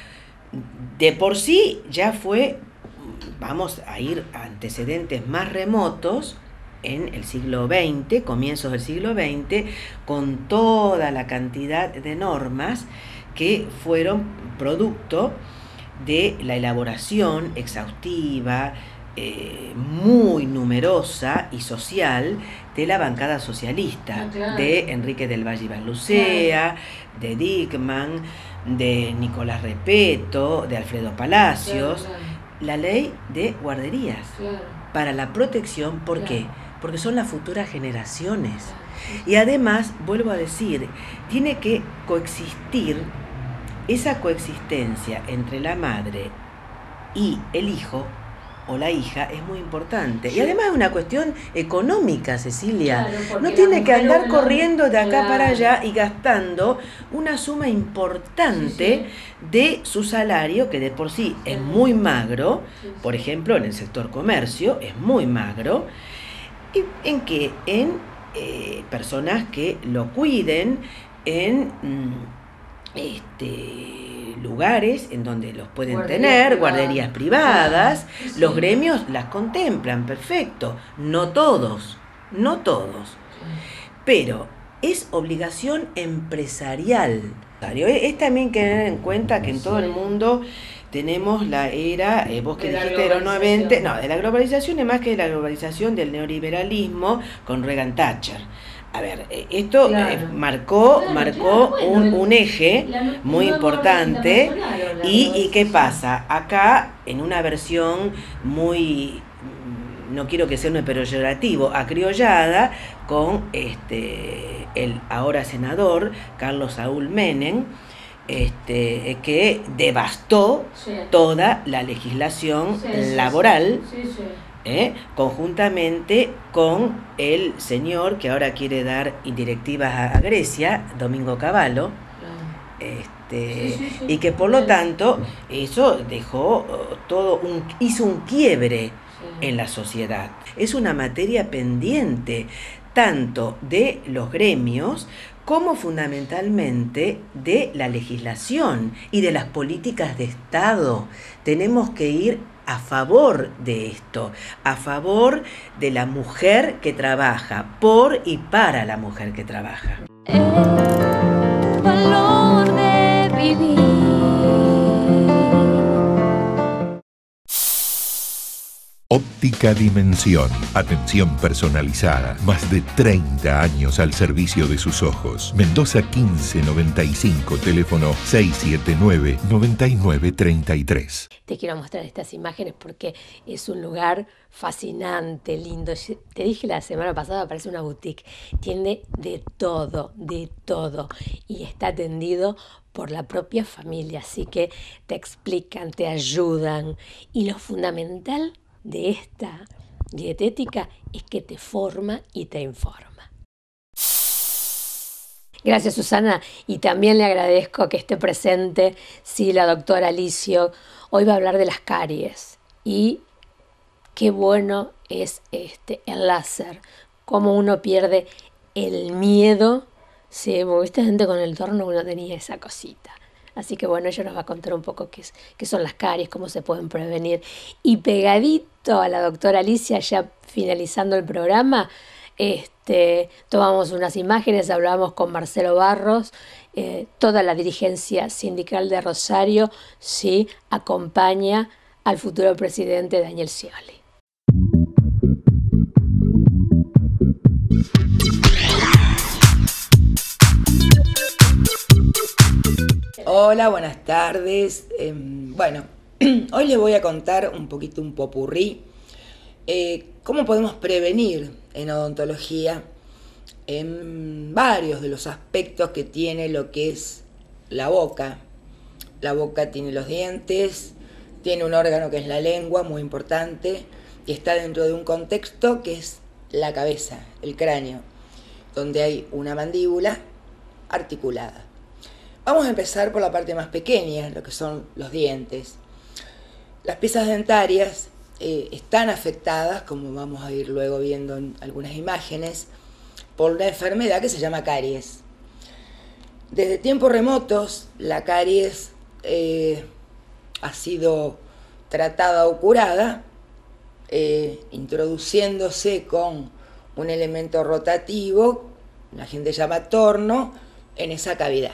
De por sí ya fue, vamos a ir a antecedentes más remotos, en el siglo veinte, comienzos del siglo veinte, con toda la cantidad de normas que fueron producto de la elaboración exhaustiva, eh, muy numerosa y social de la bancada socialista, ah, claro, de Enrique del Valle y Barlucea, claro, de Dickmann, de Nicolás Repetto, de Alfredo Palacios, claro, claro. La ley de guarderías, claro, para la protección. ¿Por claro. qué? Porque son las futuras generaciones. Claro. Y además, vuelvo a decir, tiene que coexistir, esa coexistencia entre la madre y el hijo o la hija es muy importante. Y además es una cuestión económica, Cecilia. Claro, no tiene que andar uno, corriendo de acá, claro, para allá y gastando una suma importante, sí, sí, de su salario, que de por sí es muy magro. Sí, sí. Por ejemplo, en el sector comercio es muy magro. ¿Y en qué? En eh, personas que lo cuiden, en mm, este, lugares en donde los pueden guarderías tener, privadas. guarderías privadas, sí. Los gremios las contemplan, perfecto, no todos, no todos, sí. Pero es obligación empresarial. Es también tener en cuenta que en todo el mundo tenemos la era, eh, vos que dijiste de los noventa, no, de la globalización es más que de la globalización del neoliberalismo con Reagan Thatcher. A ver, esto eh, marcó, marcó un, un eje muy importante. Y, ¿Y qué pasa? Acá, en una versión muy, no quiero que sea un peyorativo, acriollada, con este el ahora senador Carlos Saúl Menem, este, que devastó toda la legislación sí, sí, laboral. Sí, sí. ¿Eh? Conjuntamente con el señor que ahora quiere dar directivas a, a Grecia, Domingo Cavallo, este, sí, sí, sí. Y que por lo tanto eso dejó todo un, hizo un quiebre sí. en la sociedad. Es una materia pendiente tanto de los gremios como fundamentalmente de la legislación y de las políticas de Estado. Tenemos que ir a favor de esto, a favor de la mujer que trabaja, por y para la mujer que trabaja. El valor de vivir. Óptica Dimensión. Atención personalizada. Más de treinta años al servicio de sus ojos. Mendoza quince noventa y cinco, teléfono seis siete nueve, nueve nueve tres tres. Te quiero mostrar estas imágenes porque es un lugar fascinante, lindo. Te dije la semana pasada, parece una boutique. Tiene de todo, de todo. Y está atendido por la propia familia. Así que te explican, te ayudan. Y lo fundamental de esta dietética es que te forma y te informa. Gracias, Susana, y también le agradezco que esté presente, sí, la doctora Alicio. Hoy va a hablar de las caries y qué bueno es este el láser, cómo uno pierde el miedo. Sí, viste gente con el torno, uno tenía esa cosita. Así que bueno, ella nos va a contar un poco qué, es, qué son las caries, cómo se pueden prevenir. Y pegadito a la doctora Alicia, ya finalizando el programa, este, tomamos unas imágenes, hablamos con Marcelo Barros, eh, toda la dirigencia sindical de Rosario, sí, acompaña al futuro presidente Daniel Scioli. Hola, buenas tardes. Eh, bueno, hoy les voy a contar un poquito un popurrí. Eh, ¿Cómo podemos prevenir en odontología en varios de los aspectos que tiene lo que es la boca? La boca tiene los dientes, tiene un órgano que es la lengua, muy importante, y está dentro de un contexto que es la cabeza, el cráneo, donde hay una mandíbula articulada. Vamos a empezar por la parte más pequeña, lo que son los dientes. Las piezas dentarias eh, están afectadas, como vamos a ir luego viendo en algunas imágenes, por una enfermedad que se llama caries. Desde tiempos remotos, la caries eh, ha sido tratada o curada, eh, introduciéndose con un elemento rotativo, la gente llama torno, en esa cavidad.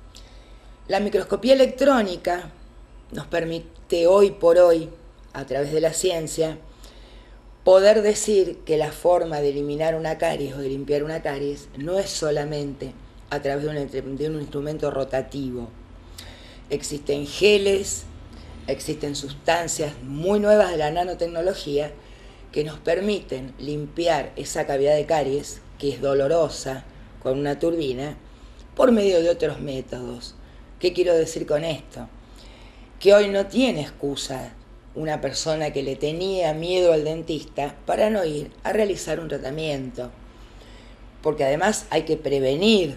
La microscopía electrónica nos permite hoy por hoy, a través de la ciencia, poder decir que la forma de eliminar una caries o de limpiar una caries no es solamente a través de un, de un instrumento rotativo. Existen geles, existen sustancias muy nuevas de la nanotecnología que nos permiten limpiar esa cavidad de caries, que es dolorosa, con una turbina, por medio de otros métodos. ¿Qué quiero decir con esto? Que hoy no tiene excusa una persona que le tenía miedo al dentista para no ir a realizar un tratamiento, porque además hay que prevenir.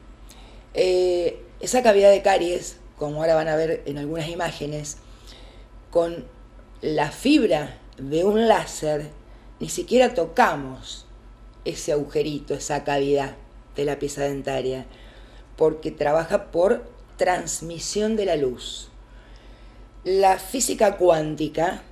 Eh, esa cavidad de caries, como ahora van a ver en algunas imágenes, con la fibra de un láser, ni siquiera tocamos ese agujerito, esa cavidad de la pieza dentaria, porque trabaja por transmisión de la luz. La física cuántica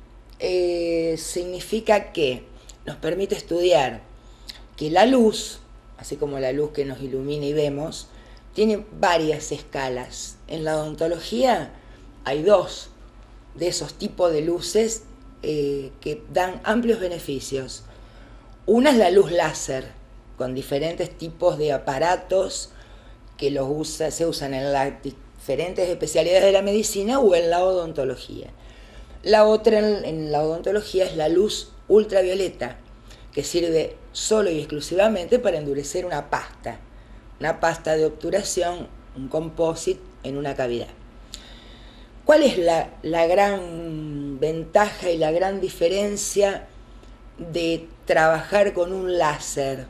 eh, significa que nos permite estudiar que la luz, así como la luz que nos ilumina y vemos, tiene varias escalas. En la odontología hay dos de esos tipos de luces eh, que dan amplios beneficios. Una es la luz láser, con diferentes tipos de aparatos que los usa, se usan en las diferentes especialidades de la medicina o en la odontología. La otra en, en la odontología es la luz ultravioleta, que sirve solo y exclusivamente para endurecer una pasta, una pasta de obturación, un composite en una cavidad. ¿Cuál es la, la gran ventaja y la gran diferencia de trabajar con un láser?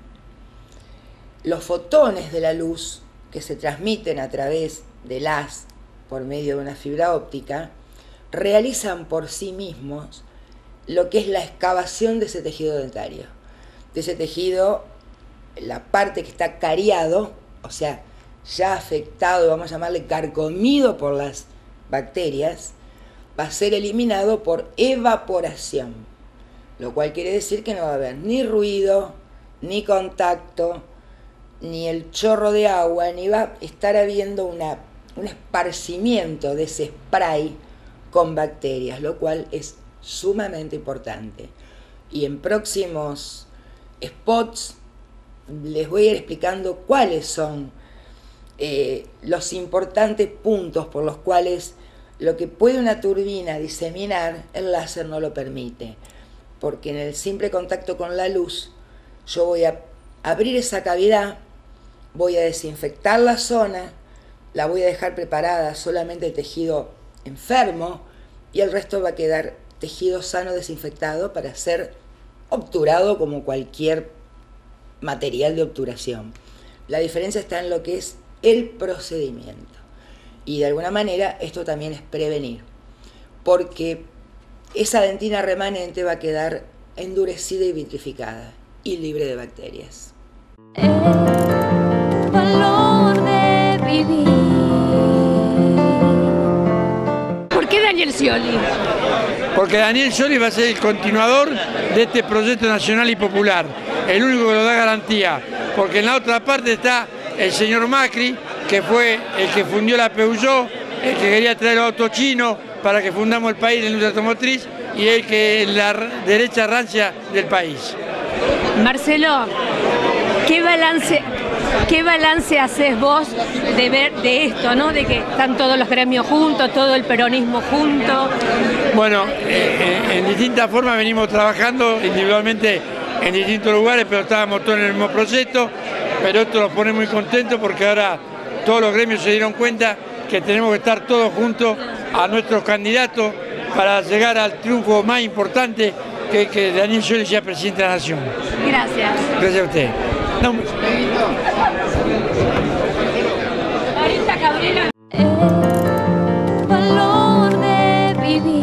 Los fotones de la luz que se transmiten a través del haz por medio de una fibra óptica realizan por sí mismos lo que es la excavación de ese tejido dentario. De ese tejido, la parte que está cariado, o sea, ya afectado, vamos a llamarle carcomido por las bacterias, va a ser eliminado por evaporación, lo cual quiere decir que no va a haber ni ruido, ni contacto, ni el chorro de agua, ni va a estar habiendo una, un esparcimiento de ese spray con bacterias, lo cual es sumamente importante. Y en próximos spots les voy a ir explicando cuáles son eh, los importantes puntos por los cuales lo que puede una turbina diseminar, el láser no lo permite, porque en el simple contacto con la luz yo voy a abrir esa cavidad, voy a desinfectar la zona, la voy a dejar preparada solamente el tejido enfermo y el resto va a quedar tejido sano desinfectado para ser obturado como cualquier material de obturación. La diferencia está en lo que es el procedimiento. Y de alguna manera esto también es prevenir, porque esa dentina remanente va a quedar endurecida y vitrificada y libre de bacterias. El valor de vivir. ¿Por qué Daniel Scioli? Porque Daniel Scioli va a ser el continuador de este proyecto nacional y popular, el único que lo da garantía, porque en la otra parte está el señor Macri, que fue el que fundió la Peugeot, el que quería traer los autos chinos para que fundamos el país de la industria automotriz, y el que es la derecha rancia del país. Marcelo, ¿qué balance, qué balance haces vos de ver de esto, ¿no? De que están todos los gremios juntos, todo el peronismo junto. Bueno, eh, en, en distintas formas venimos trabajando individualmente en distintos lugares, pero estábamos todos en el mismo proyecto, pero esto nos pone muy contentos porque ahora todos los gremios se dieron cuenta que tenemos que estar todos juntos a nuestros candidatos para llegar al triunfo más importante, que es que Daniel Scioli sea presidente de la Nación. Gracias. Gracias a usted. No. Marita Cabrera. El valor de vivir.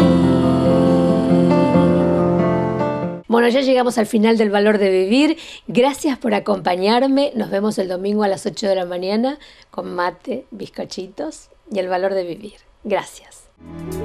Bueno, ya llegamos al final del Valor de Vivir. Gracias por acompañarme. Nos vemos el domingo a las ocho de la mañana con mate, bizcochitos y el valor de vivir. Gracias.